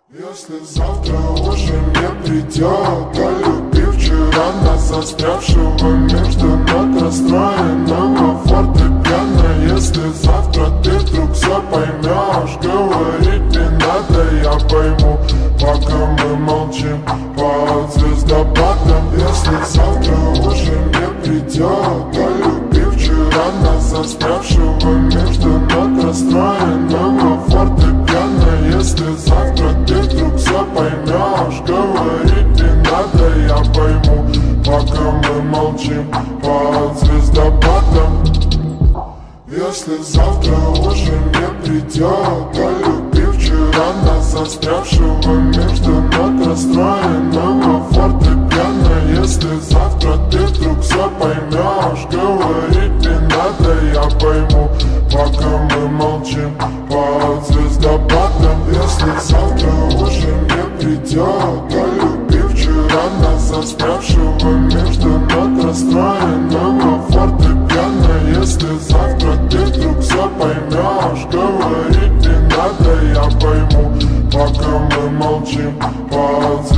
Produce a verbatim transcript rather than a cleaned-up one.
Если завтра уже не придет, полюби вчера нас, застрявшего между ног расстроенного фортепиано. Если завтра ты вдруг все поймешь, говорить не надо, я пойму, пока мы молчим под звездопадом. Если завтра уже не придет, полюби вчера нас, застрявшего между ног расстроенного фортепиано. Если завтра ты вдруг все поймешь, говорить не надо, я пойму, пока мы молчим под звездопадом. Если завтра уже не придет, полюби вчера нас, застрявшего между ног расстроенного фортепиано. Если завтра ты вдруг все поймешь, говорить не надо, я пойму, пока мы молчим под звездопадом. Если завтра уже не придет, полюби вчера нас, застрявшего между ног расстроенного фортепиано. Если завтра ты вдруг все поймешь, говорить не надо, я пойму, пока мы молчим под звездопадом.